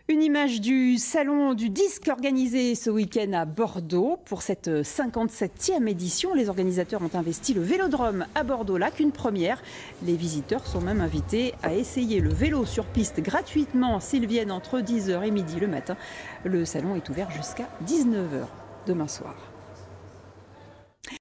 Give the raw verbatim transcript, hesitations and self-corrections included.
Une image du salon du disque organisé ce week-end à Bordeaux. Pour cette cinquante-septième édition, les organisateurs ont investi le Vélodrome à Bordeaux-Lac, une première. Les visiteurs sont même invités à essayer le vélo sur piste gratuitement s'ils viennent entre dix heures et midi le matin. Le salon est ouvert jusqu'à dix-neuf heures demain soir.